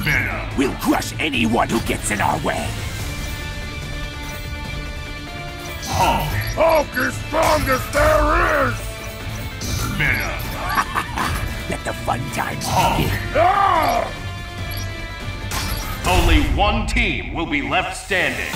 Venom. We'll crush anyone who gets in our way. Hulk. Hulk is strongest there is! Venom. Let the fun times Hulk. begin. Ah! Only one team will be left standing.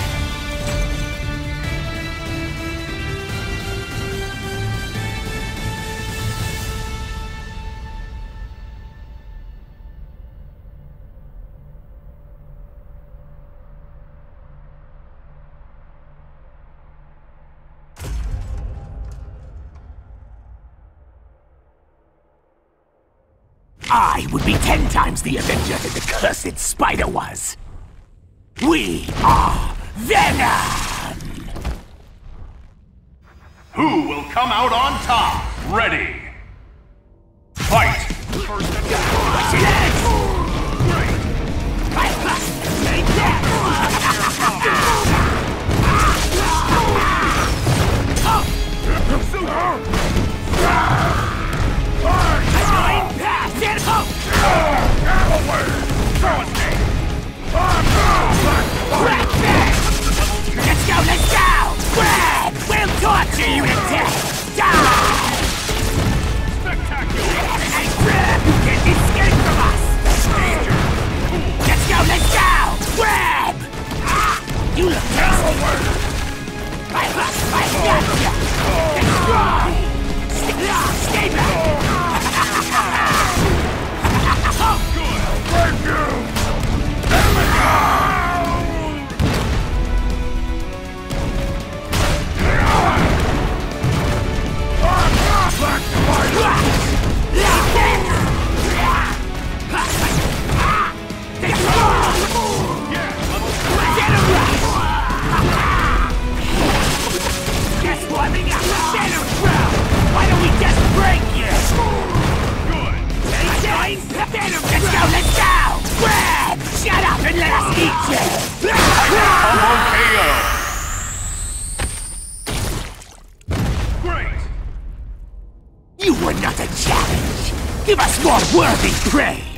I would be 10 times the Avenger that the cursed spider was. We are Venom! Who will come out on top? Ready. Fight! What's it is? Take that! Let's go, let's go! Red! We'll torture you to death! Die! Spectacular! Red, you can't escape from us! Let's go, let's go! Red! You look tasty! I got you! Destroy! Stay back! Good! Thank you! There we go! Guess what? We got Venom Crown! Why don't we just break you? Good! Venom! Let's go, let's go! Red! Shut up and let us eat you! Combo KO! Great! You were not a challenge! Give us more worthy prey!